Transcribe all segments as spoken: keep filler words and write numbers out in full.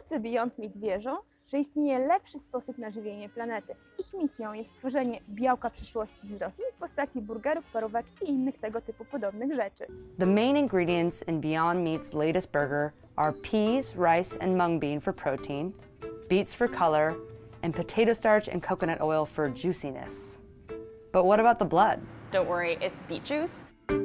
Twórcy Beyond Meat wierzą, że istnieje lepszy sposób na żywienie planety. Ich misją jest stworzenie białka przyszłości z roślin w postaci burgerów, parówek i innych tego typu podobnych rzeczy. The main ingredients in Beyond Meat's latest burger are peas, rice, and mung bean for protein, beets for color, and potato starch and coconut oil for juiciness. But what about the blood? Don't worry, it's beet juice.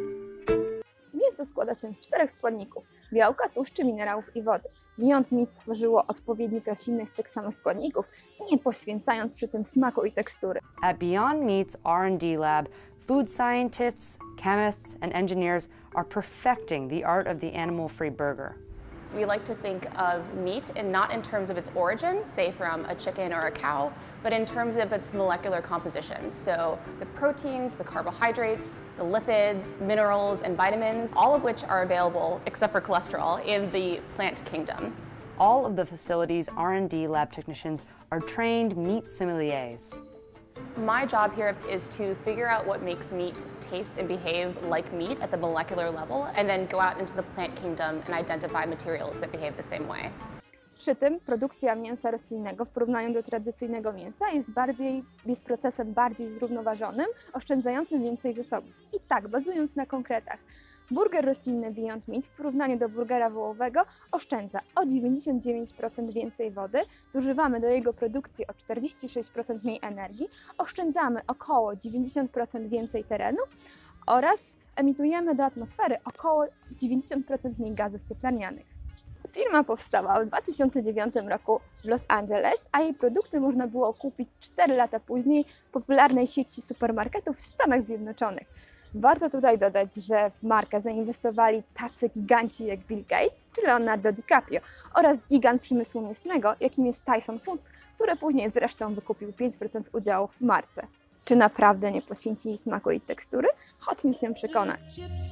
Mięso składa się z czterech składników: białka, tłuszczy, minerałów i wody. Beyond Meat stworzyło odpowiednik roślinny z tych samych składników, nie poświęcając przy tym smaku i tekstury. At Beyond Meat's R and D lab, food scientists, chemists, and engineers are perfecting the art of the animal-free burger. We like to think of meat and not in terms of its origin, say from a chicken or a cow, but in terms of its molecular composition. So the proteins, the carbohydrates, the lipids, minerals, and vitamins, all of which are available, except for cholesterol, in the plant kingdom. All of the facility's R and D lab technicians are trained meat sommeliers. My job here is to figure out what makes meat taste and behave like meat at the molecular level, and then go out into the plant kingdom and identify materials that behave the same way. Przy tym produkcja mięsa roślinnego w porównaniu do tradycyjnego mięsa jest, bardziej, jest procesem bardziej zrównoważonym, oszczędzającym więcej zasobów. I tak, bazując na konkretach, burger roślinny Beyond Meat w porównaniu do burgera wołowego oszczędza o dziewięćdziesiąt dziewięć procent więcej wody, zużywamy do jego produkcji o czterdzieści sześć procent mniej energii, oszczędzamy około dziewięćdziesiąt procent więcej terenu oraz emitujemy do atmosfery około dziewięćdziesiąt procent mniej gazów cieplarnianych. Firma powstała w dwa tysiące dziewiątym roku w Los Angeles, a jej produkty można było kupić cztery lata później w popularnej sieci supermarketów w Stanach Zjednoczonych. Warto tutaj dodać, że w markę zainwestowali tacy giganci jak Bill Gates czy Leonardo DiCaprio oraz gigant przemysłu mięsnego, jakim jest Tyson Foods, który później zresztą wykupił pięć procent udziałów w marce. Czy naprawdę nie poświęcili smaku i tekstury? Chodźmy się przekonać.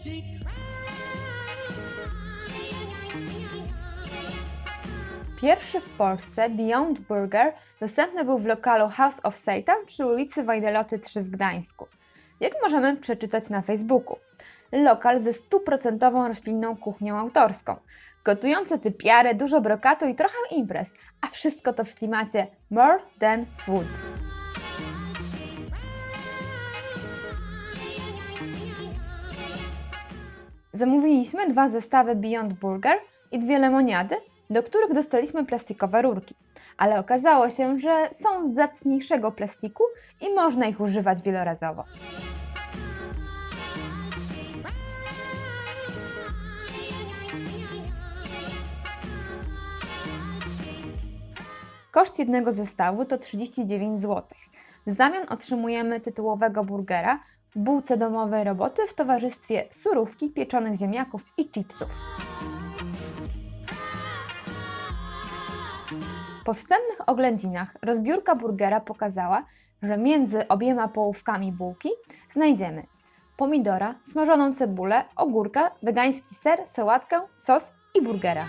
Pierwszy w Polsce Beyond Burger dostępny był w lokalu House of Satan przy ulicy Wajdeloty trzy w Gdańsku. Jak możemy przeczytać na Facebooku? Lokal ze stuprocentową roślinną kuchnią autorską. Gotujące typiary, dużo brokatu i trochę imprez, a wszystko to w klimacie more than food. Zamówiliśmy dwa zestawy Beyond Burger i dwie lemoniady, do których dostaliśmy plastikowe rurki. Ale okazało się, że są z zacniejszego plastiku i można ich używać wielorazowo. Koszt jednego zestawu to trzydzieści dziewięć złotych. W zamian otrzymujemy tytułowego burgera w bułce domowej roboty w towarzystwie surówki, pieczonych ziemniaków i chipsów. Po wstępnych oględzinach rozbiórka burgera pokazała, że między obiema połówkami bułki znajdziemy pomidora, smażoną cebulę, ogórka, wegański ser, sałatkę, sos i burgera.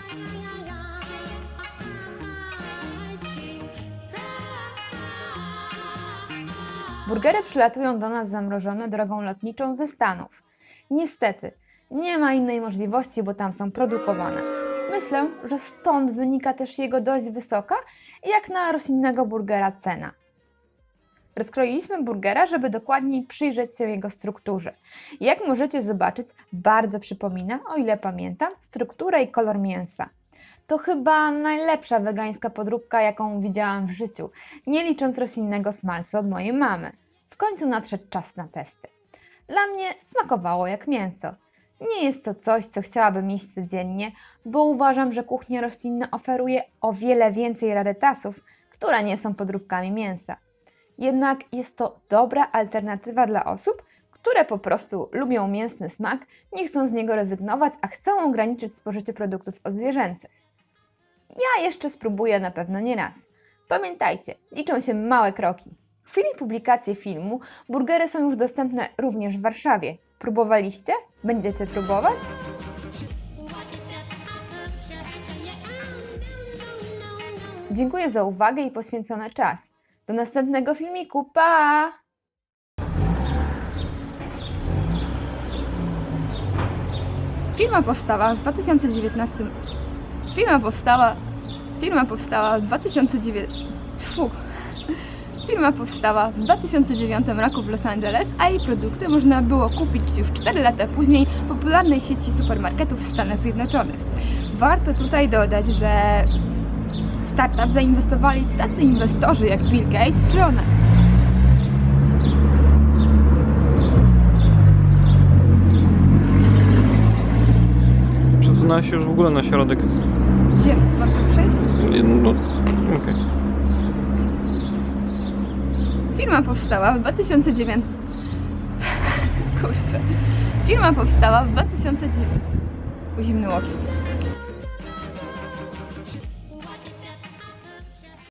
Burgery przylatują do nas zamrożone drogą lotniczą ze Stanów. Niestety, nie ma innej możliwości, bo tam są produkowane. Myślę, że stąd wynika też jego dość wysoka, jak na roślinnego burgera, cena. Rozkroiliśmy burgera, żeby dokładniej przyjrzeć się jego strukturze. Jak możecie zobaczyć, bardzo przypomina, o ile pamiętam, strukturę i kolor mięsa. To chyba najlepsza wegańska podróbka, jaką widziałam w życiu, nie licząc roślinnego smalcu od mojej mamy. W końcu nadszedł czas na testy. Dla mnie smakowało jak mięso. Nie jest to coś, co chciałabym jeść codziennie, bo uważam, że kuchnia roślinna oferuje o wiele więcej rarytasów, które nie są podróbkami mięsa. Jednak jest to dobra alternatywa dla osób, które po prostu lubią mięsny smak, nie chcą z niego rezygnować, a chcą ograniczyć spożycie produktów odzwierzęcych. Ja jeszcze spróbuję na pewno nie raz. Pamiętajcie, liczą się małe kroki. W chwili publikacji filmu burgery są już dostępne również w Warszawie. Próbowaliście? Będziecie próbować? Dziękuję za uwagę i poświęcony czas. Do następnego filmiku. Pa! Firma powstała w dwa tysiące dziewiętnastym Firma powstała Firma powstała w dwa tysiące dziewiątym... Tfu. Firma powstała w dwa tysiące dziewiątym roku w Los Angeles, a jej produkty można było kupić już cztery lata później w popularnej sieci supermarketów w Stanach Zjednoczonych. Warto tutaj dodać, że w startup zainwestowali tacy inwestorzy jak Bill Gates czy ona. Przesunęła się już w ogóle na środek. Gdzie? Mam tu przejść? No, okej. Firma powstała w dwa tysiące dziewiątym... Kurczę. Firma powstała w dwa tysiące dziewiątym... Zimny łokieć.